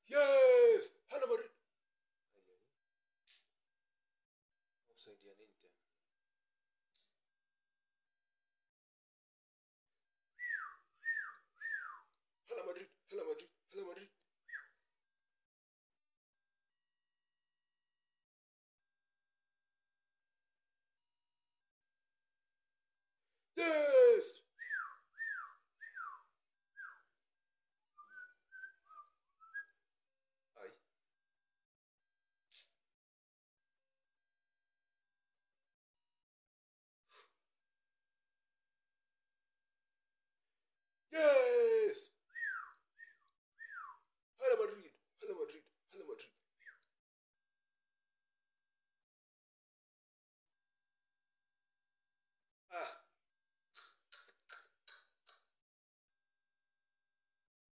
Yes! Hala Madrid. Usaidia nini tena? Hala Madrid, hala Madrid, hala Madrid. Yes! Ai. Yes!